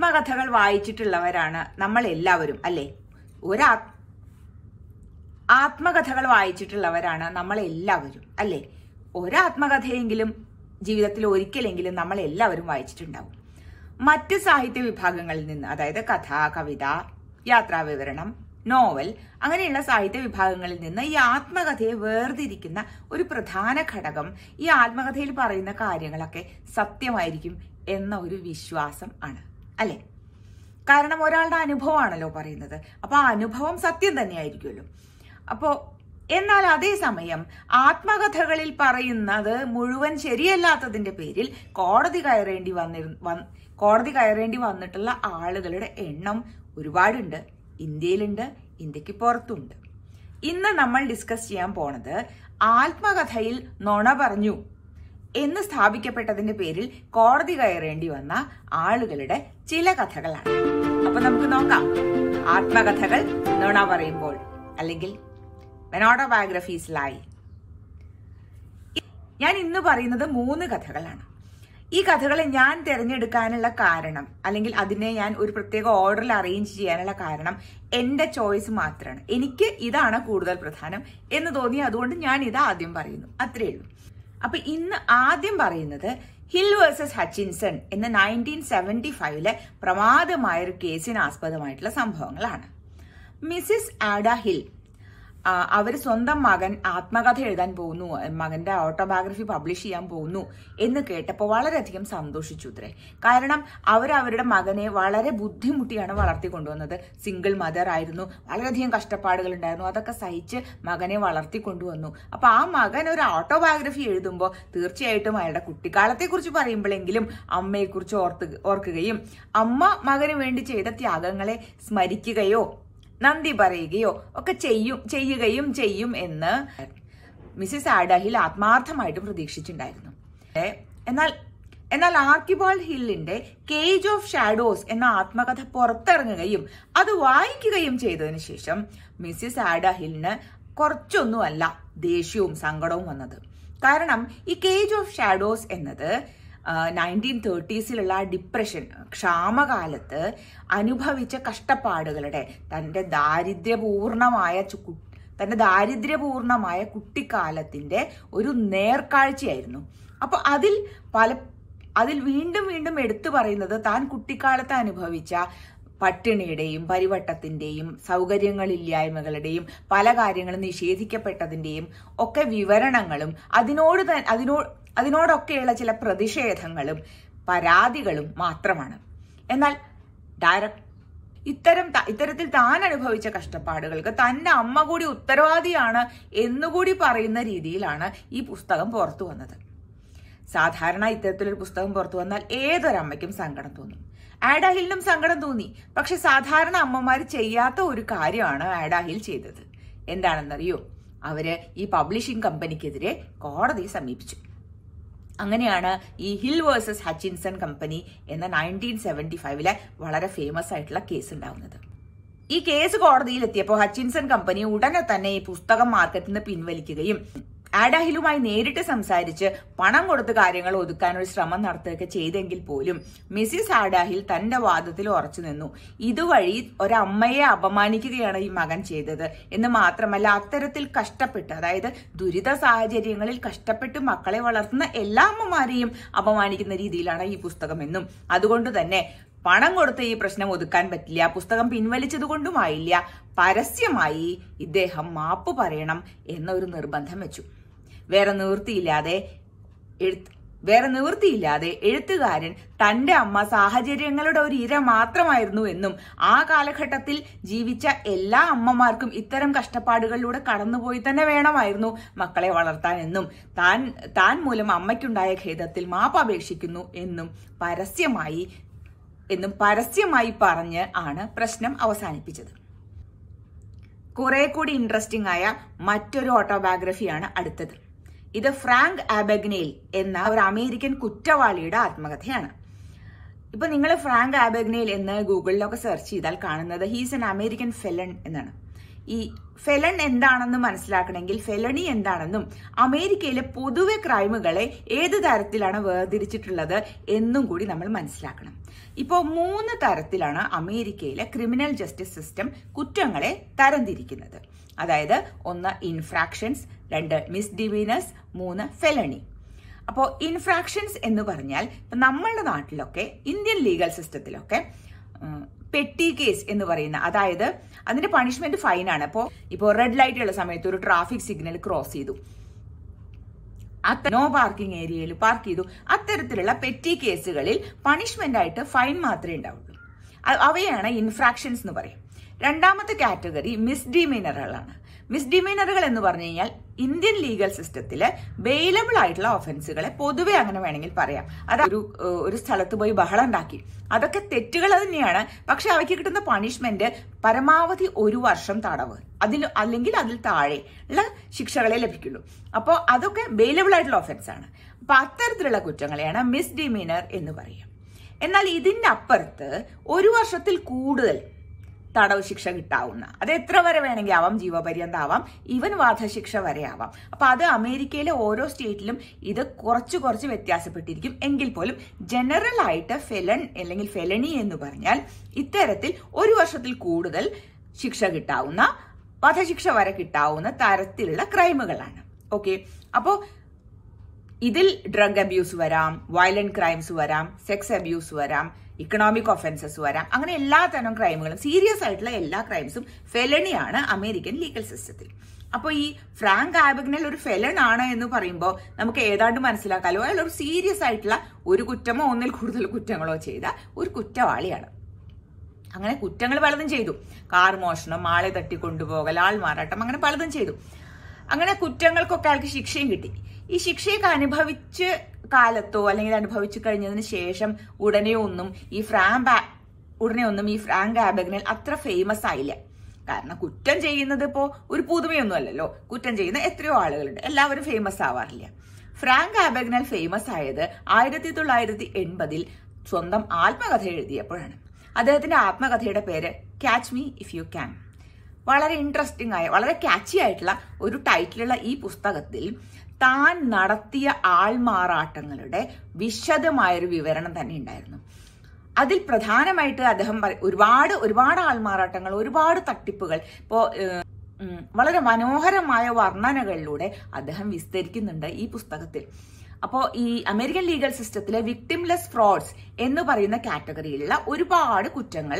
ആത്മകഥകൾ വായിച്ചിട്ടുള്ളവരാണ് നമ്മൾ എല്ലാവരും, അല്ലേ? ആത്മകഥകൾ വായിച്ചിട്ടുള്ളവരാണ് നമ്മൾ എല്ലാവരും, അല്ലേ? ഒരാത്മകഥയെങ്കിലും ജീവിതത്തിൽ ഒരിക്കലെങ്കിലും നമ്മൾ എല്ലാവരും വായിച്ചിട്ടുണ്ടാവും. മറ്റ് സാഹിത്യ വിഭാഗങ്ങളിൽ നിന്ന്, അതായത് കഥ, കവിത, യാത്രാവിവരണം, നോവൽ, അങ്ങനെയുള്ള സാഹിത്യ വിഭാഗങ്ങളിൽ നിന്ന് ഈ ആത്മകഥയെ വേർതിരിക്കുന്ന ഒരു പ്രധാന ഘടകം ഈ ആത്മകഥയിൽ പറയുന്ന കാര്യങ്ങളൊക്കെ സത്യമായിരിക്കും എന്ന ഒരു വിശ്വാസം ആണ്, അല്ലെ? കാരണം ഒരാളുടെ അനുഭവമാണല്ലോ പറയുന്നത്. അപ്പൊ ആ അനുഭവം സത്യം തന്നെയായിരിക്കുമല്ലോ. എന്നാൽ അതേസമയം ആത്മകഥകളിൽ പറയുന്നത് മുഴുവൻ ശരിയല്ലാത്തതിന്റെ പേരിൽ കോടതി കയറേണ്ടി വന്നിട്ടുള്ള ആളുകളുടെ എണ്ണം ഒരുപാടുണ്ട്. ഇന്ത്യയിലുണ്ട്, ഇന്ത്യക്ക് പുറത്തുണ്ട്. ഇന്ന് നമ്മൾ ഡിസ്കസ് ചെയ്യാൻ പോണത് ആത്മകഥയിൽ നുണ പറഞ്ഞു എന്ന് സ്ഥാപിക്കപ്പെട്ടതിന്റെ പേരിൽ കോടതി കയറേണ്ടി വന്ന ആളുകളുടെ ചില കഥകളാണ്. അപ്പൊ നമുക്ക് നോക്കാം. ആത്മകഥകൾ നുണ പറയുമ്പോൾ, അല്ലെങ്കിൽ when autobiographies lie. ഞാൻ ഇന്ന് പറയുന്നത് 3 കഥകളാണ്. ഈ കഥകളെ ഞാൻ തിരഞ്ഞെടുക്കാനുള്ള കാരണം, അല്ലെങ്കിൽ അതിനെ ഞാൻ ഒരു പ്രത്യേക ഓർഡറിൽ അറേഞ്ച് ചെയ്യാനുള്ള കാരണം എന്റെ ചോയ്സ് മാത്രമാണ്. എനിക്ക് ഇതാണ് കൂടുതൽ പ്രധാനം എന്ന് തോന്നി, അതുകൊണ്ട് ഞാൻ ഇത് ആദ്യം പറയുന്നു, അത്രേ ഉള്ളൂ. അപ്പൊ ഇന്ന് ആദ്യം പറയുന്നത് ഹിൽ വേഴ്സസ് ഹച്ചിൻസൺ എന്ന 1975 പ്രമാദമായൊരു കേസിന് ആസ്പദമായിട്ടുള്ള സംഭവങ്ങളാണ്. മിസ്സിസ് ആഡ ഹിൽ അവർ സ്വന്തം മകൻ ആത്മകഥ എഴുതാൻ പോകുന്നു, മകന്റെ ഓട്ടോബയോഗ്രഫി പബ്ലിഷ് ചെയ്യാൻ പോകുന്നു എന്ന് കേട്ടപ്പോൾ വളരെയധികം സന്തോഷിച്ചു അത്രേ. കാരണം അവരുടെ മകനെ വളരെ ബുദ്ധിമുട്ടിയാണ് വളർത്തിക്കൊണ്ടുവന്നത്. സിംഗിൾ മദർ ആയിരുന്നു, വളരെയധികം കഷ്ടപ്പാടുകൾ ഉണ്ടായിരുന്നു. അതൊക്കെ സഹിച്ച് മകനെ വളർത്തിക്കൊണ്ടുവന്നു. അപ്പൊ ആ മകൻ ഒരു ഓട്ടോബയോഗ്രഫി എഴുതുമ്പോൾ തീർച്ചയായിട്ടും അയാളുടെ കുട്ടിക്കാലത്തെ കുറിച്ച് പറയുമ്പോഴെങ്കിലും അമ്മയെക്കുറിച്ച് ഓർക്കുകയും അമ്മ മകന് വേണ്ടി ചെയ്ത ത്യാഗങ്ങളെ സ്മരിക്കുകയോ നന്ദി പറയുകയോ ഒക്കെ ചെയ്യുകയും ചെയ്യും എന്ന് മിസ്സിസ് ആഡഹിൽ ആത്മാർത്ഥമായിട്ട് പ്രതീക്ഷിച്ചിട്ടുണ്ടായിരുന്നു. എന്നാൽ ആർക്കിബാൾഡ് ഹില്ലിന്റെ കേജ് ഓഫ് ഷാഡോസ് എന്ന ആത്മകഥ പുറത്തിറങ്ങുകയും അത് വായിക്കുകയും ചെയ്തതിനു ശേഷം മിസ്സിസ് ആഡഹിലിന് കുറച്ചൊന്നുമല്ല ദേഷ്യവും സങ്കടവും വന്നത്. കാരണം ഈ കേജ് ഓഫ് ഷാഡോസ് എന്നത് 1930s ഡിപ്രഷൻ, ക്ഷാമകാലത്ത് അനുഭവിച്ച കഷ്ടപ്പാടുകളുടെ തന്റെ ദാരിദ്ര്യപൂർണമായ കുട്ടിക്കാലത്തിന്റെ ഒരു നേർക്കാഴ്ചയായിരുന്നു. അപ്പൊ അതിൽ വീണ്ടും വീണ്ടും എടുത്തു പറയുന്നത് താൻ കുട്ടിക്കാലത്ത് അനുഭവിച്ച പട്ടിണിയുടെയും പരിവട്ടത്തിന്റെയും സൗകര്യങ്ങളില്ലായ്മകളുടെയും പല കാര്യങ്ങളും നിഷേധിക്കപ്പെട്ടതിന്റെയും ഒക്കെ വിവരണങ്ങളും അതിനോടൊക്കെയുള്ള ചില പ്രതിഷേധങ്ങളും പരാതികളും മാത്രമാണ്. എന്നാൽ ഇത്തരത്തിൽ താൻ അനുഭവിച്ച കഷ്ടപ്പാടുകൾക്ക് തന്റെ അമ്മ കൂടി ഉത്തരവാദിയാണ് എന്നുകൂടി പറയുന്ന രീതിയിലാണ് ഈ പുസ്തകം പുറത്തു വന്നത്. സാധാരണ ഇത്തരത്തിലൊരു പുസ്തകം പുറത്തു വന്നാൽ ഏതൊരമ്മയ്ക്കും സങ്കടം തോന്നും. ആഡാഹിലിനും സങ്കടം തോന്നി. പക്ഷെ സാധാരണ അമ്മമാർ ചെയ്യാത്ത ഒരു കാര്യമാണ് ആഡാഹിൽ ചെയ്തത്. എന്താണെന്നറിയോ? അവര് ഈ പബ്ലിഷിംഗ് കമ്പനിക്കെതിരെ കോടതിയെ സമീപിച്ചു. അങ്ങനെയാണ് ഈ ഹിൽ വേഴ്സസ് ഹച്ചിൻസൺ കമ്പനി എന്ന 1975 വളരെ ഫേമസ് ആയിട്ടുള്ള കേസ് ഉണ്ടാവുന്നത്. ഈ കേസ് കോടതിയിൽ എത്തിയപ്പോൾ ഹച്ചിൻസൺ കമ്പനി ഉടനെ തന്നെ ഈ പുസ്തകം മാർക്കറ്റിൽ നിന്ന് പിൻവലിക്കുകയും ആഡാഹിലുമായി നേരിട്ട് സംസാരിച്ച് പണം കൊടുത്ത് കാര്യങ്ങൾ ഒതുക്കാനൊരു ശ്രമം നടത്തുകയൊക്കെ ചെയ്തെങ്കിൽ പോലും മിസ്സിസ് ആഡാഹിൽ തന്റെ വാദത്തിൽ ഉറച്ചു നിന്നു. ഇതുവഴി ഒരമ്മയെ അപമാനിക്കുകയാണ് ഈ മകൻ ചെയ്തത് എന്ന് മാത്രമല്ല, അത്തരത്തിൽ കഷ്ടപ്പെട്ട്, അതായത് ദുരിത സാഹചര്യങ്ങളിൽ കഷ്ടപ്പെട്ട് മക്കളെ വളർത്തുന്ന എല്ലാ അമ്മമാരെയും അപമാനിക്കുന്ന രീതിയിലാണ് ഈ പുസ്തകമെന്നും അതുകൊണ്ട് തന്നെ പണം കൊടുത്ത് ഈ പ്രശ്നം ഒതുക്കാൻ പറ്റില്ല, പുസ്തകം പിൻവലിച്ചത് കൊണ്ടുമായില്ല, പരസ്യമായി ഇദ്ദേഹം മാപ്പ് പറയണം എന്നൊരു നിർബന്ധം വെച്ചു. വേറെ നിവൃത്തിയില്ലാതെ എഴുത്തുകാരൻ തന്റെ അമ്മ സാഹചര്യങ്ങളുടെ ഒരു ഇര മാത്രമായിരുന്നു എന്നും ആ കാലഘട്ടത്തിൽ ജീവിച്ച എല്ലാ അമ്മമാർക്കും ഇത്തരം കഷ്ടപ്പാടുകളിലൂടെ കടന്നുപോയി തന്നെ വേണമായിരുന്നു മക്കളെ വളർത്താൻ എന്നും താൻ മൂലം അമ്മയ്ക്കുണ്ടായ ഖേദത്തിൽ മാപ്പ് അപേക്ഷിക്കുന്നു എന്നും പരസ്യമായി പറഞ്ഞ് ആണ് പ്രശ്നം അവസാനിപ്പിച്ചത്. കുറെ കൂടി ഇൻട്രസ്റ്റിംഗ് ആയ മറ്റൊരു ഓട്ടോബയോഗ്രഫിയാണ് അടുത്തത്. ഇത് ഫ്രാങ്ക് ആബഗ്നെയിൽ എന്ന ഒരു അമേരിക്കൻ കുറ്റവാളിയുടെ ആത്മകഥയാണ്. ഇപ്പൊ നിങ്ങൾ ഫ്രാങ്ക് ആബഗ്നെയിൽ എന്ന് ഗൂഗിളിലൊക്കെ സെർച്ച് ചെയ്താൽ കാണുന്നത് ഹീസ് എൻ അമേരിക്കൻ ഫെലൺ എന്നാണ്. ഈ ഫെലൺ എന്താണെന്ന് മനസ്സിലാക്കണമെങ്കിൽ ഫെലണി എന്താണെന്നും അമേരിക്കയിലെ പൊതുവെ ക്രൈമുകളെ ഏത് തരത്തിലാണ് വേർതിരിച്ചിട്ടുള്ളത് എന്നും കൂടി നമ്മൾ മനസ്സിലാക്കണം. ഇപ്പോൾ 3 തരത്തിലാണ് അമേരിക്കയിലെ ക്രിമിനൽ ജസ്റ്റിസ് സിസ്റ്റം കുറ്റങ്ങളെ തരംതിരിക്കുന്നത്. അതായത് 1 ഇൻഫ്രാക്ഷൻസ്, 2 മിസ്ഡിമീനേഴ്സ്, 3 ഫെലണി. അപ്പോൾ ഇൻഫ്രാക്ഷൻസ് എന്ന് പറഞ്ഞാൽ നമ്മളുടെ നാട്ടിലൊക്കെ ഇന്ത്യൻ ലീഗൽ സിസ്റ്റത്തിലൊക്കെ പെറ്റി കേസ് എന്ന് പറയുന്ന, അതായത് അതിന്റെ പണിഷ്മെന്റ് ഫൈനാണ്. ഇപ്പോൾ റെഡ് ലൈറ്റ് ഉള്ള സമയത്ത് ഒരു ട്രാഫിക് സിഗ്നൽ ക്രോസ് ചെയ്തു, നോ പാർക്കിംഗ് ഏരിയയിൽ പാർക്ക് ചെയ്തു, അത്തരത്തിലുള്ള പെറ്റി കേസുകളിൽ പണിഷ്മെന്റ് ആയിട്ട് ഫൈൻ മാത്രമേ ഉണ്ടാവുള്ളൂ. അവയാണ് ഇൻഫ്രാക്ഷൻസ് എന്ന് പറയും. രണ്ടാമത്തെ കാറ്റഗറി മിസ്ഡിമീനറുകളാണ്. മിസ്ഡിമീനറുകൾ എന്ന് പറഞ്ഞു കഴിഞ്ഞാൽ ഇന്ത്യൻ ലീഗൽ സിസ്റ്റത്തില് ബെയിലബിൾ ആയിട്ടുള്ള ഒഫൻസുകളെ പൊതുവെ അങ്ങനെ വേണമെങ്കിൽ പറയാം. അത് ഒരു സ്ഥലത്ത് പോയി ബഹളം ഉണ്ടാക്കി, അതൊക്കെ തെറ്റുകൾ തന്നെയാണ്. പക്ഷെ അവയ്ക്ക് കിട്ടുന്ന പണിഷ്മെന്റ് പരമാവധി 1 വർഷം തടവ്, അല്ലെങ്കിൽ അതിൽ താഴെ ഉള്ള ശിക്ഷകളെ ലഭിക്കുള്ളൂ. അപ്പോൾ അതൊക്കെ ബെയിലബിൾ ആയിട്ടുള്ള ഒഫൻസ് ആണ്. അപ്പൊ അത്തരത്തിലുള്ള കുറ്റങ്ങളെയാണ് മിസ്ഡിമീനർ എന്ന് പറയാം. എന്നാൽ ഇതിന്റെ അപ്പുറത്ത് 1 വർഷത്തിൽ കൂടുതൽ തടവ് ശിക്ഷ കിട്ടാവുന്ന, അത് എത്ര വരെ വേണമെങ്കിൽ ആവാം, ജീവപര്യന്തം ആവാം, ഈവൻ വധശിക്ഷ വരെ ആവാം. അപ്പൊ അത് അമേരിക്കയിലെ ഓരോ സ്റ്റേറ്റിലും ഇത് കുറച്ച് വ്യത്യാസപ്പെട്ടിരിക്കും. എങ്കിൽ പോലും ജനറൽ ആയിട്ട് ഫെലൺ അല്ലെങ്കിൽ ഫെലണി എന്ന് പറഞ്ഞാൽ ഇത്തരത്തിൽ 1 വർഷത്തിൽ കൂടുതൽ ശിക്ഷ കിട്ടാവുന്ന, വധശിക്ഷ വരെ കിട്ടാവുന്ന തരത്തിലുള്ള ക്രൈമുകളാണ്. ഓക്കെ, അപ്പോ ഇതിൽ ഡ്രഗ് അബ്യൂസ് വരാം, വയലന്റ് ക്രൈംസ് വരാം, സെക്സ് അബ്യൂസ് വരാം, ഇക്കണോമിക് ഒഫൻസസ് വരാം. അങ്ങനെ എല്ലാ തരം ക്രൈമുകളും, സീരിയസ് ആയിട്ടുള്ള എല്ലാ ക്രൈംസും ഫെലണിയാണ് അമേരിക്കൻ ലീഗൽ സിസ്റ്റത്തിൽ. അപ്പോൾ ഈ ഫ്രാങ്ക് ആബഗ്നൽ ഒരു ഫെലൺ ആണ് എന്ന് പറയുമ്പോൾ നമുക്ക് ഏതാണ്ട് മനസ്സിലാക്കാലോ, അയാൾ ഒരു സീരിയസ് ആയിട്ടുള്ള ഒരു കുറ്റമോ 1ൽ കൂടുതൽ കുറ്റങ്ങളോ ചെയ്ത ഒരു കുറ്റവാളിയാണ്. അങ്ങനെ കുറ്റങ്ങൾ പലതും ചെയ്തു. കാർ മോഷണം, ആളെ തട്ടിക്കൊണ്ടുപോകൽ, ആൾമാറാട്ടം, അങ്ങനെ പലതും ചെയ്തു. അങ്ങനെ കുറ്റങ്ങൾക്കൊക്കെ അയാൾക്ക് ശിക്ഷയും കിട്ടി. ഈ ശിക്ഷയൊക്കെ അനുഭവിച്ച് കാലത്തോ അല്ലെങ്കിൽ അനുഭവിച്ചു കഴിഞ്ഞതിന് ശേഷം ഉടനെ ഒന്നും ഈ ഫ്രാങ്ക് ആബഗ്നൽ അത്ര ഫേമസ് ആയില്ല. കാരണം കുറ്റം ചെയ്യുന്നത് ഇപ്പോൾ ഒരു പുതുമയൊന്നും അല്ലല്ലോ, കുറ്റം ചെയ്യുന്ന എത്രയോ ആളുകളുണ്ട്, എല്ലാവരും ഫേമസ് ആവാറില്ല. ഫ്രാങ്ക് ആബഗ്നൽ ഫേമസ് ആയത് 1980 സ്വന്തം ആത്മകഥ എഴുതിയപ്പോഴാണ്. അദ്ദേഹത്തിന്റെ ആത്മകഥയുടെ പേര് catch me if you can. വളരെ ഇൻട്രസ്റ്റിംഗ് ആയ, വളരെ ക്യാച്ചി ആയിട്ടുള്ള ഒരു ടൈറ്റിലുള്ള ഈ പുസ്തകത്തിൽ താൻ നടത്തിയ ആൾമാറാട്ടങ്ങളുടെ വിശദമായൊരു വിവരണം തന്നെ ഉണ്ടായിരുന്നു. അതിൽ പ്രധാനമായിട്ട് അദ്ദേഹം ഒരുപാട് ആൾമാറാട്ടങ്ങൾ, ഒരുപാട് തട്ടിപ്പുകൾ വളരെ മനോഹരമായ വർണ്ണനകളിലൂടെ അദ്ദേഹം വിസ്തരിക്കുന്നുണ്ട് ഈ പുസ്തകത്തിൽ. അപ്പോൾ ഈ അമേരിക്കൻ ലീഗൽ സിസ്റ്റത്തിലെ വിക്ടിംലെസ് ഫ്രോഡ്സ് എന്ന് പറയുന്ന കാറ്റഗറിയിലുള്ള ഒരുപാട് കുറ്റങ്ങൾ,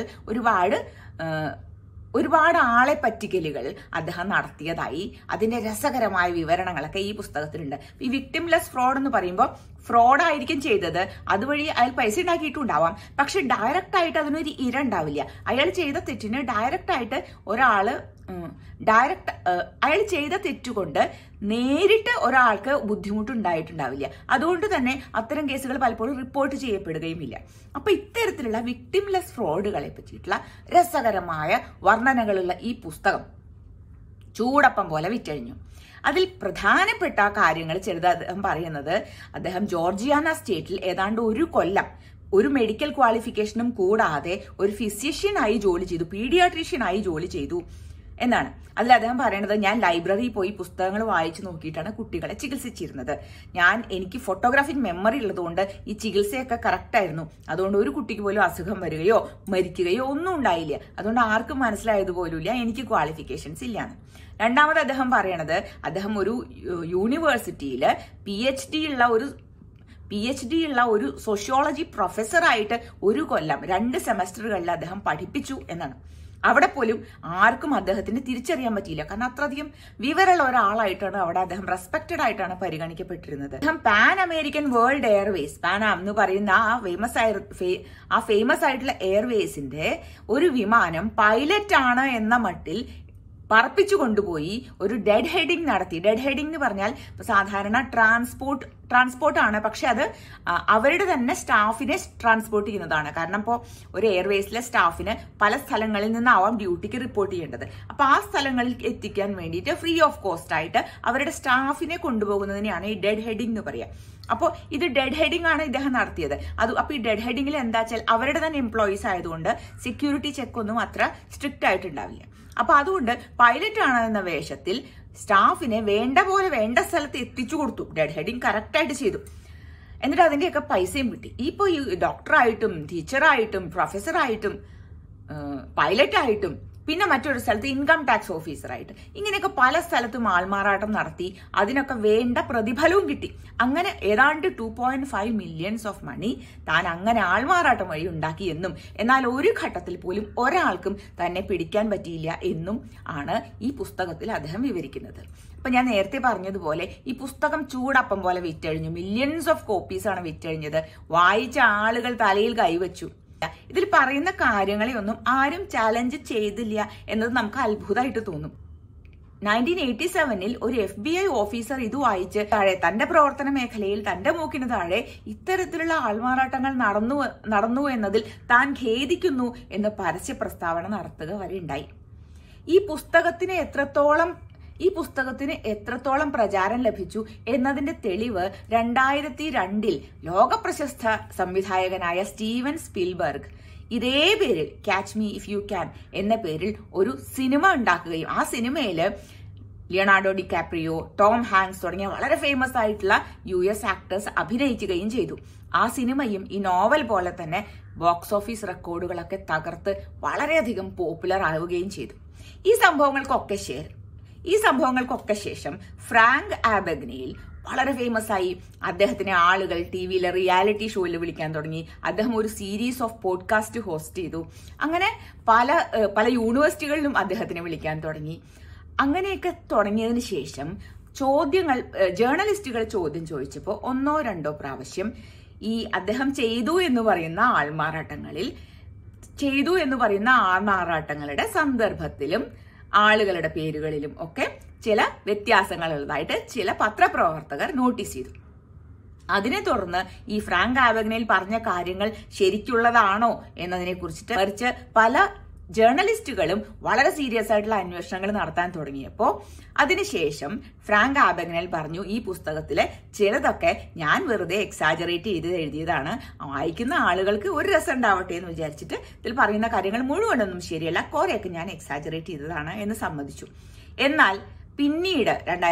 ഒരുപാട് ആളെ പറ്റിക്കലുകൾ അദ്ദേഹം നടത്തിയതായി അതിന്റെ രസകരമായ വിവരണങ്ങളൊക്കെ ഈ പുസ്തകത്തിലുണ്ട്. ഈ വിക്ടിംലെസ് ഫ്രോഡ് എന്ന് പറയുമ്പോൾ ഫ്രോഡ് ആയിരിക്കും ചെയ്തത്, അതുവഴി അയാൾ പൈസ ഉണ്ടാക്കിയിട്ടുണ്ടാവാം, പക്ഷെ ഡയറക്റ്റ് ആയിട്ട് അതിനൊരു ഇര ഉണ്ടാവില്ല. അയാൾ ചെയ്ത തെറ്റിന് ഡയറക്റ്റ് ആയിട്ട് അയാൾ ചെയ്ത തെറ്റുകൊണ്ട് നേരിട്ട് ഒരാൾക്ക് ബുദ്ധിമുട്ടുണ്ടായിട്ടുണ്ടാവില്ല. അതുകൊണ്ട് തന്നെ അത്തരം കേസുകൾ പലപ്പോഴും റിപ്പോർട്ട് ചെയ്യപ്പെടുകയുമില്ല. അപ്പൊ ഇത്തരത്തിലുള്ള വിക്ടിംലെസ് ഫ്രോഡുകളെ പറ്റിയിട്ടുള്ള രസകരമായ വർണ്ണനകളുള്ള ഈ പുസ്തകം ചൂടപ്പം പോലെ വിറ്റഴിഞ്ഞു. അതിൽ പ്രധാനപ്പെട്ട കാര്യങ്ങൾ ചിലത് അദ്ദേഹം പറയുന്നത്, അദ്ദേഹം ജോർജിയാന സ്റ്റേറ്റിൽ ഏതാണ്ട് 1 കൊല്ലം ഒരു മെഡിക്കൽ ക്വാളിഫിക്കേഷനും കൂടാതെ ഒരു ഫിസിഷ്യനായി ജോലി ചെയ്തു, പീഡിയാട്രീഷ്യനായി ജോലി ചെയ്തു എന്നാണ്. അതിൽ അദ്ദേഹം പറയുന്നത്, ഞാൻ ലൈബ്രറിയിൽ പോയി പുസ്തകങ്ങൾ വായിച്ചു നോക്കിയിട്ടാണ് കുട്ടികളെ ചികിത്സിച്ചിരുന്നത്. എനിക്ക് ഫോട്ടോഗ്രാഫിക് മെമ്മറി ഉള്ളതുകൊണ്ട് ഈ ചികിത്സയൊക്കെ കറക്റ്റ് ആയിരുന്നു. അതുകൊണ്ട് ഒരു കുട്ടിക്ക് പോലും അസുഖം വരികയോ മരിക്കുകയോ ഒന്നും ഉണ്ടായില്ല. അതുകൊണ്ട് ആർക്കും മനസ്സിലായതുപോലുമില്ല എനിക്ക് ക്വാളിഫിക്കേഷൻസ് ഇല്ലാന്ന്. രണ്ടാമത് അദ്ദേഹം പറയണത്, അദ്ദേഹം ഒരു യൂണിവേഴ്സിറ്റിയിൽ PhD ഉള്ള ഒരു സോഷ്യോളജി പ്രൊഫസറായിട്ട് 1 കൊല്ലം 2 സെമസ്റ്ററുകളിൽ അദ്ദേഹം പഠിപ്പിച്ചു എന്നാണ്. അവിടെ പോലും ആർക്കും അദ്ദേഹത്തിന് തിരിച്ചറിയാൻ പറ്റിയില്ല. കാരണം അത്രയധികം വിവരമുള്ള ഒരാളായിട്ടാണ് അവിടെ അദ്ദേഹം റെസ്പെക്റ്റഡ് ആയിട്ടാണ് പരിഗണിക്കപ്പെട്ടിരുന്നത്. അദ്ദേഹം Pan American World Airways, Pan Am എന്ന് പറയുന്ന ആ ഫേമസ് ആയിട്ടുള്ള എയർവേസിന്റെ ഒരു വിമാനം പൈലറ്റ് ആണ് എന്ന മട്ടിൽ പറപ്പിച്ചു കൊണ്ടുപോയി ഒരു ഡെഡ് ഹെഡിങ് നടത്തി. ഡെഡ് ഹെഡിങ് എന്ന് പറഞ്ഞാൽ സാധാരണ ട്രാൻസ്പോർട്ട് ആണ്, പക്ഷെ അത് അവരുടെ തന്നെ സ്റ്റാഫിനെ ട്രാൻസ്പോർട്ട് ചെയ്യുന്നതാണ്. കാരണം ഇപ്പോൾ ഒരു എയർവേസിലെ സ്റ്റാഫിന് പല സ്ഥലങ്ങളിൽ നിന്നാവാം ഡ്യൂട്ടിക്ക് റിപ്പോർട്ട് ചെയ്യേണ്ടത്. അപ്പൊ ആ സ്ഥലങ്ങളിൽ എത്തിക്കാൻ വേണ്ടിയിട്ട് ഫ്രീ ഓഫ് കോസ്റ്റ് ആയിട്ട് അവരുടെ സ്റ്റാഫിനെ കൊണ്ടുപോകുന്നതിനെയാണ് ഈ ഡെഡ് ഹെഡിങ് എന്ന് പറയുക. അപ്പോൾ ഇത് ഡെഡ് ഹെഡിങ് ആണ് ഇദ്ദേഹം നടത്തിയത്. അപ്പൊ ഈ ഡെഡ് ഹെഡിങ്ങിൽ എന്താ വെച്ചാൽ അവരുടെ തന്നെ എംപ്ലോയീസ് ആയതുകൊണ്ട് സെക്യൂരിറ്റി ചെക്ക് ഒന്നും അത്ര സ്ട്രിക്റ്റ് ആയിട്ടുണ്ടാവില്ല. അപ്പൊ അതുകൊണ്ട് പൈലറ്റ് ആണ് എന്ന വേഷത്തിൽ സ്റ്റാഫിനെ വേണ്ട പോലെ വേണ്ട സ്ഥലത്ത് എത്തിച്ചു കൊടുത്തു. ഡെഡ് ഹെഡിങ് കറക്റ്റായിട്ട് ചെയ്തു. എന്നിട്ട് അതിന്റെയൊക്കെ പൈസയും കിട്ടി. ഇപ്പൊ ഈ ഡോക്ടറായിട്ടും ടീച്ചറായിട്ടും പ്രൊഫസറായിട്ടും പൈലറ്റായിട്ടും പിന്നെ മറ്റൊരു സ്ഥലത്ത് ഇൻകം ടാക്സ് ഓഫീസറായിട്ട് ഇങ്ങനെയൊക്കെ പല സ്ഥലത്തും ആൾമാറാട്ടം നടത്തി അതിനൊക്കെ വേണ്ട പ്രതിഫലവും കിട്ടി. അങ്ങനെ ഏതാണ്ട് 2.5 മില്യൺസ് ഓഫ് മണി താൻ അങ്ങനെ ആൾമാറാട്ടം വഴി ഉണ്ടാക്കി എന്നും എന്നാൽ ഒരു ഘട്ടത്തിൽ പോലും ഒരാൾക്കും തന്നെ പിടിക്കാൻ പറ്റിയില്ല എന്നും ആണ് ഈ പുസ്തകത്തിൽ അദ്ദേഹം വിവരിക്കുന്നത്. അപ്പൊ ഞാൻ നേരത്തെ പറഞ്ഞതുപോലെ ഈ പുസ്തകം ചൂടപ്പം പോലെ വിറ്റഴിഞ്ഞു. മില്യൺസ് ഓഫ് കോപ്പീസ് ആണ് വിറ്റഴിഞ്ഞത്. വായിച്ച ആളുകൾ തലയിൽ കൈവച്ചു. ഇതിൽ പറയുന്ന കാര്യങ്ങളെ ഒന്നും ആരും ചാലഞ്ച് ചെയ്തില്ല എന്നത് നമുക്ക് അത്ഭുതമായിട്ട് തോന്നും. 1987 ഒരു FBI ഓഫീസർ ഇത് വായിച്ച് താഴെ തന്റെ പ്രവർത്തന മേഖലയിൽ തന്റെ മൂക്കിന് താഴെ ഇത്തരത്തിലുള്ള ആൾമാറാട്ടങ്ങൾ നടന്നു എന്നതിൽ താൻ ഖേദിക്കുന്നു എന്ന് പരസ്യ പ്രസ്താവന നടത്തുക വരെ ഉണ്ടായി. ഈ പുസ്തകത്തിന് എത്രത്തോളം പ്രചാരം ലഭിച്ചു എന്നതിന്റെ തെളിവ് 2002 ലോകപ്രശസ്ത സംവിധായകനായ സ്റ്റീവൻ സ്പിൽബർഗ് ഇതേ പേരിൽ catch me if you can എന്ന പേരിൽ ഒരു സിനിമ ഉണ്ടാക്കുകയും ആ സിനിമയില് ലിയനാർഡോ ഡികാപ്രിയോ, ടോം ഹാങ്സ് തുടങ്ങിയ വളരെ ഫേമസ് ആയിട്ടുള്ള US ആക്ടേഴ്സ് അഭിനയിക്കുകയും ചെയ്തു. ആ സിനിമയും ഈ നോവൽ പോലെ തന്നെ ബോക്സ് ഓഫീസ് റെക്കോർഡുകളൊക്കെ തകർത്ത് വളരെയധികം പോപ്പുലർ ആവുകയും ചെയ്തു. ഈ സംഭവങ്ങൾക്കൊക്കെ ശേഷം ഫ്രാങ്ക് ആബഗ്നിയിൽ വളരെ ഫേമസ് ആയി. അദ്ദേഹത്തിനെ ആളുകൾ ടിവിയിലെ റിയാലിറ്റി ഷോയിൽ വിളിക്കാൻ തുടങ്ങി. അദ്ദേഹം ഒരു സീരീസ് ഓഫ് പോഡ്കാസ്റ്റ് ഹോസ്റ്റ് ചെയ്തു. അങ്ങനെ പല യൂണിവേഴ്സിറ്റികളിലും അദ്ദേഹത്തിനെ വിളിക്കാൻ തുടങ്ങി. അങ്ങനെയൊക്കെ തുടങ്ങിയതിന് ശേഷം ജേർണലിസ്റ്റുകൾ ചോദ്യം ചോദിച്ചപ്പോൾ 1-2 പ്രാവശ്യം ഈ അദ്ദേഹം ചെയ്തു എന്ന് പറയുന്ന ആൾമാറാട്ടങ്ങളുടെ സന്ദർഭത്തിലും ആളുകളുടെ പേരുകളിലും ഒക്കെ ചില വ്യത്യാസങ്ങളുള്ളതായിട്ട് ചില പത്രപ്രവർത്തകർ നോട്ടീസ് ചെയ്തു. അതിനെ തുടർന്ന് ഈ ഫ്രാങ്ക് ആബഗ്നിയിൽ പറഞ്ഞ കാര്യങ്ങൾ ശരിക്കുള്ളതാണോ എന്നതിനെ കുറിച്ചിട്ട് മറിച്ച് പല ജേർണലിസ്റ്റുകളും വളരെ സീരിയസ് ആയിട്ടുള്ള അന്വേഷണങ്ങൾ നടത്താൻ തുടങ്ങിയപ്പോൾ അതിനുശേഷം ഫ്രാങ്ക് ആബഗ്നിൽ പറഞ്ഞു ഈ പുസ്തകത്തിലെ ചിലതൊക്കെ ഞാൻ വെറുതെ എക്സാജറേറ്റ് ചെയ്ത് എഴുതിയതാണ്, വായിക്കുന്ന ആളുകൾക്ക് ഒരു രസം ഉണ്ടാവട്ടെ എന്ന് വിചാരിച്ചിട്ട് ഇതിൽ പറയുന്ന കാര്യങ്ങൾ മുഴുവനൊന്നും ശരിയല്ല, കുറെയൊക്കെ ഞാൻ എക്സാജറേറ്റ് ചെയ്തതാണ് എന്ന് സമ്മതിച്ചു. എന്നാൽ പിന്നീട്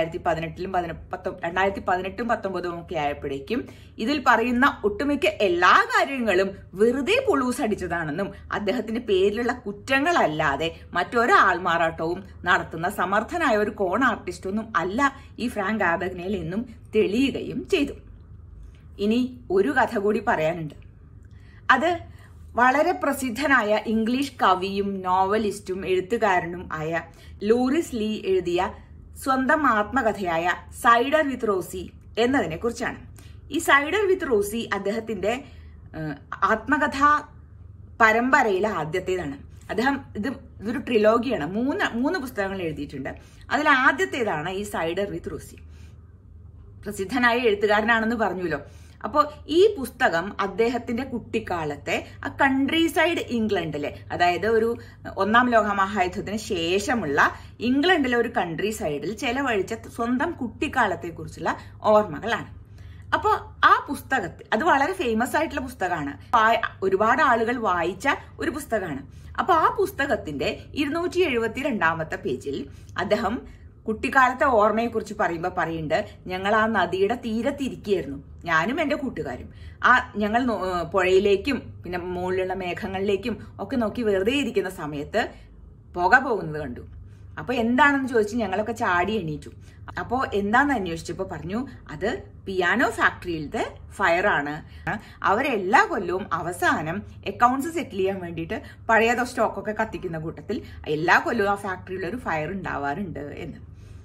2018-19 ഒക്കെ ആയപ്പോഴേക്കും ഇതിൽ പറയുന്ന ഒട്ടുമിക്ക എല്ലാ കാര്യങ്ങളും വെറുതെ പുളൂസ് അടിച്ചതാണെന്നും അദ്ദേഹത്തിന്റെ പേരിലുള്ള കുറ്റങ്ങളല്ലാതെ മറ്റൊരാൾമാറാട്ടവും നടത്തുന്ന സമർത്ഥനായ ഒരു കോൺ ആർട്ടിസ്റ്റൊന്നും അല്ല ഈ ഫ്രാങ്ക് ആബഗ്നിയിൽ എന്നും തെളിയുകയും ചെയ്തു. ഇനി ഒരു കഥ കൂടി പറയാനുണ്ട്. അത് വളരെ പ്രസിദ്ധനായ ഇംഗ്ലീഷ് കവിയും നോവലിസ്റ്റും എഴുത്തുകാരനും ആയ ലൂറിസ് ലീ എഴുതിയ സ്വന്തം ആത്മകഥയായ സൈഡർ വിത്ത് റോസി എന്നതിനെ കുറിച്ചാണ്. ഈ സൈഡർ വിത്ത് റോസി അദ്ദേഹത്തിന്റെ ആത്മകഥാ പരമ്പരയിലെ ആദ്യത്തേതാണ്. അദ്ദേഹം ഇതൊരു ട്രിലോഗിയാണ്. മൂന്ന് പുസ്തകങ്ങൾ എഴുതിയിട്ടുണ്ട്. അതിൽ ആദ്യത്തേതാണ് ഈ സൈഡർ വിത്ത് റോസി. പ്രസിദ്ധനായ എഴുത്തുകാരനാണെന്ന് പറഞ്ഞല്ലോ. അപ്പോൾ ഈ പുസ്തകം അദ്ദേഹത്തിന്റെ കുട്ടിക്കാലത്തെ ആ കൺട്രി സൈഡ് ഇംഗ്ലണ്ടിലെ, അതായത് ഒരു 1-ാം ലോക മഹായുദ്ധത്തിന് ശേഷമുള്ള ഇംഗ്ലണ്ടിലെ ഒരു കൺട്രി സൈഡിൽ ചെലവഴിച്ച സ്വന്തം കുട്ടിക്കാലത്തെ കുറിച്ചുള്ള ഓർമ്മകളാണ്. അപ്പോൾ ആ പുസ്തകത്തിൽ അത് വളരെ ഫേമസ് ആയിട്ടുള്ള പുസ്തകമാണ്, ഒരുപാട് ആളുകൾ വായിച്ച ഒരു പുസ്തകമാണ്. അപ്പൊ ആ പുസ്തകത്തിന്റെ 272-ാമത്തെ പേജിൽ അദ്ദേഹം കുട്ടിക്കാലത്തെ ഓർമ്മയെ കുറിച്ച് പറയുന്നുണ്ട്. ഞങ്ങൾ ആ നദിയുടെ തീരത്തിരിക്കുകയായിരുന്നു, ഞാനും എന്റെ കൂട്ടുകാരും. ഞങ്ങൾ പുഴയിലേക്കും പിന്നെ മുകളിലുള്ള മേഘങ്ങളിലേക്കും ഒക്കെ നോക്കി വെറുതെ ഇരിക്കുന്ന സമയത്ത് പുക പോകുന്നത് കണ്ടു. അപ്പൊ എന്താണെന്ന് ചോദിച്ച് ഞങ്ങളൊക്കെ ചാടി എണീറ്റു. അപ്പോ എന്താന്ന് അന്വേഷിച്ചപ്പോ പറഞ്ഞു അത് പിയാനോ ഫാക്ടറിയിലത്തെ ഫയറാണ്. അവരെല്ലാ കൊല്ലവും അവസാനം അക്കൗണ്ട്സ് സെറ്റിൽ ചെയ്യാൻ വേണ്ടിയിട്ട് പഴയതോ സ്റ്റോക്കൊക്കെ കത്തിക്കുന്ന കൂട്ടത്തിൽ എല്ലാ കൊല്ലവും ആ ഫാക്ടറിയിൽ ഒരു ഫയർ ഉണ്ടാവാറുണ്ട് എന്ന്.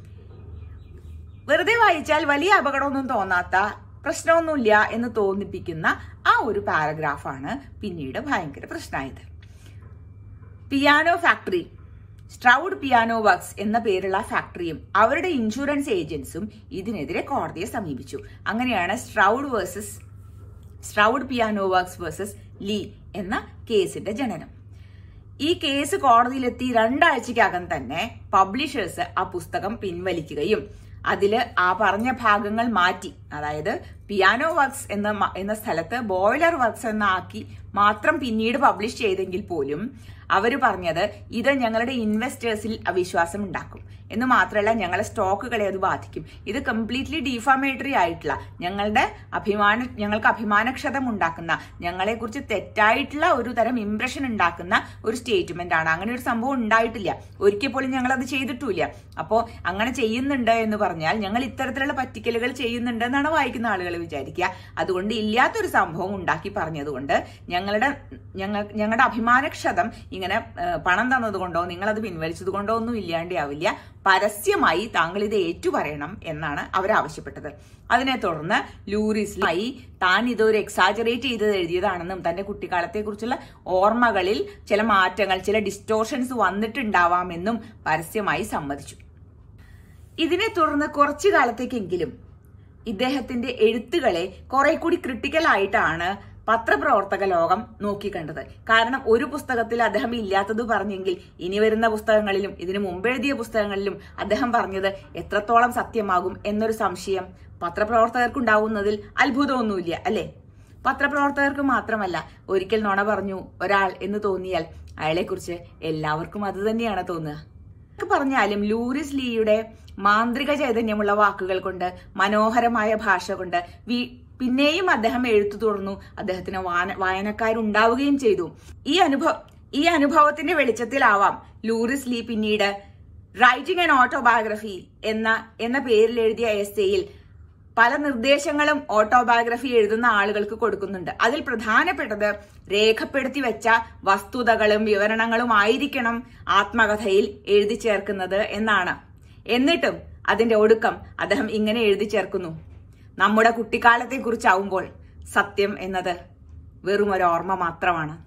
വെറുതെ വായിച്ചാൽ വലിയ അപകടമൊന്നും തോന്നാത്ത, പ്രശ്നമൊന്നുമില്ല എന്ന് തോന്നിപ്പിക്കുന്ന ആ ഒരു പാരഗ്രാഫാണ് പിന്നീട് ഭയങ്കര പ്രശ്നമായത്. Piano factory, Stroud piano works എന്ന പേരുള്ള ഫാക്ടറിയും അവരുടെ ഇൻഷുറൻസ് ഏജൻസും ഇതിനെതിരെ കോടതിയെ സമീപിച്ചു. അങ്ങനെയാണ് Stroud piano works versus Lee എന്ന കേസിന്റെ ജനനം. ഈ കേസ് കോടതിയിലെത്തി 2 ആഴ്ചക്കകം തന്നെ പബ്ലിഷേഴ്സ് ആ പുസ്തകം പിൻവലിക്കുകയും അതില് ആ പറഞ്ഞ ഭാഗങ്ങൾ മാറ്റി അതായത് പിയാനോ വർക്ക്സ് എന്ന സ്ഥലത്ത് ബോയിലർ വർക്ക്സ് എന്നാക്കി മാത്രം പിന്നീട് പബ്ലിഷ് ചെയ്തെങ്കിൽ പോലും അവര് പറഞ്ഞത് ഇത് ഞങ്ങളുടെ ഇൻവെസ്റ്റേഴ്സിൽ അവിശ്വാസം ഉണ്ടാക്കും എന്ന് മാത്രമല്ല ഞങ്ങളെ സ്റ്റോക്കുകളെ അത് ബാധിക്കും. ഇത് കംപ്ലീറ്റ്ലി ഡിഫാമേറ്ററി ആയിട്ടുള്ള ഞങ്ങൾക്ക് അഭിമാനക്ഷതം ഉണ്ടാക്കുന്ന, ഞങ്ങളെക്കുറിച്ച് തെറ്റായിട്ടുള്ള ഒരു തരം ഇംപ്രഷൻ ഉണ്ടാക്കുന്ന ഒരു സ്റ്റേറ്റ്മെന്റ് ആണ്. അങ്ങനെ ഒരു സംഭവം ഉണ്ടായിട്ടില്ല, ഒരിക്കൽ പോലും ഞങ്ങൾ അത് ചെയ്തിട്ടില്ല. അപ്പോൾ അങ്ങനെ ചെയ്യുന്നുണ്ട് എന്ന് പറഞ്ഞാൽ ഞങ്ങൾ ഇത്തരത്തിലുള്ള പറ്റിക്കലുകൾ ചെയ്യുന്നുണ്ട് എന്നാണ് വായിക്കുന്ന ആളുകൾ വിചാരിക്കുക. അതുകൊണ്ട് ഇല്ലാത്തൊരു സംഭവം ഉണ്ടാക്കി പറഞ്ഞതുകൊണ്ട് ഞങ്ങളുടെ അഭിമാനക്ഷതം ഇങ്ങനെ പണം തന്നതുകൊണ്ടോ നിങ്ങളത് പിൻവലിച്ചത് കൊണ്ടോ ഒന്നും ഇല്ലാണ്ടാവില്ല. പരസ്യമായി താങ്കൾ ഇത് ഏറ്റുപറയണം എന്നാണ് അവരാവശ്യപ്പെട്ടത്. അതിനെ തുടർന്ന് ലൂറിസ്ലായി താൻ ഇതൊരു എക്സാജറേറ്റ് ചെയ്ത് എഴുതിയതാണെന്നും തന്റെ കുട്ടിക്കാലത്തെ കുറിച്ചുള്ള ഓർമ്മകളിൽ ചില മാറ്റങ്ങൾ, ചില ഡിസ്റ്റോർഷൻസ് വന്നിട്ടുണ്ടാവാമെന്നും പരസ്യമായി സമ്മതിച്ചു. ഇതിനെ തുടർന്ന് കുറച്ചു കാലത്തേക്കെങ്കിലും ഇദ്ദേഹത്തിന്റെ എഴുത്തുകളെ കുറെ കൂടി ക്രിട്ടിക്കൽ ആയിട്ടാണ് പത്രപ്രവർത്തക ലോകം നോക്കിക്കണ്ടത്. കാരണം ഒരു പുസ്തകത്തിൽ അദ്ദേഹം ഇല്ലാത്തത് പറഞ്ഞെങ്കിൽ ഇനി വരുന്ന പുസ്തകങ്ങളിലും ഇതിനു മുമ്പ് എഴുതിയ പുസ്തകങ്ങളിലും അദ്ദേഹം പറഞ്ഞത് എത്രത്തോളം സത്യമാകും എന്നൊരു സംശയം പത്രപ്രവർത്തകർക്ക് ഉണ്ടാവുന്നതിൽ അത്ഭുതമൊന്നുമില്ല, അല്ലെ? പത്രപ്രവർത്തകർക്ക് മാത്രമല്ല, ഒരിക്കൽ നുണ പറഞ്ഞു ഒരാൾ എന്ന് തോന്നിയാൽ അയാളെക്കുറിച്ച് എല്ലാവർക്കും അത് തന്നെയാണ് തോന്നുക. പറഞ്ഞാലും ലൂറിസ് ലീയുടെ മാന്ത്രിക ചൈതന്യമുള്ള വാക്കുകൾ കൊണ്ട്, മനോഹരമായ ഭാഷ കൊണ്ട് പിന്നെയും അദ്ദേഹം എഴുത്തു തുടർന്നു. അദ്ദേഹത്തിന് വായനക്കാരുണ്ടാവുകയും ചെയ്തു. ഈ അനുഭവത്തിന്റെ വെളിച്ചത്തിലാവാം ലൂറിസ് ലീ പിന്നീട് റൈറ്റിംഗ് ആൻ ഓട്ടോബയോഗ്രഫി എന്ന പേരിൽ എഴുതിയ എസ്സേയിൽ പല നിർദ്ദേശങ്ങളും ഓട്ടോബയോഗ്രഫി എഴുതുന്ന ആളുകൾക്ക് കൊടുക്കുന്നുണ്ട്. അതിൽ പ്രധാനപ്പെട്ടത് രേഖപ്പെടുത്തി വെച്ച വസ്തുതകളും വിവരണങ്ങളും ആയിരിക്കണം ആത്മകഥയിൽ എഴുതി ചേർക്കുന്നത് എന്നാണ്. എന്നിട്ടും അതിന്റെ ഒടുക്കം അദ്ദേഹം ഇങ്ങനെ എഴുതി ചേർക്കുന്നു: നമ്മുടെ കുട്ടിക്കാലത്തെ കുറിച്ചാവുമ്പോൾ സത്യം എന്നത് വെറും ഒരു ഓർമ്മ മാത്രമാണ്.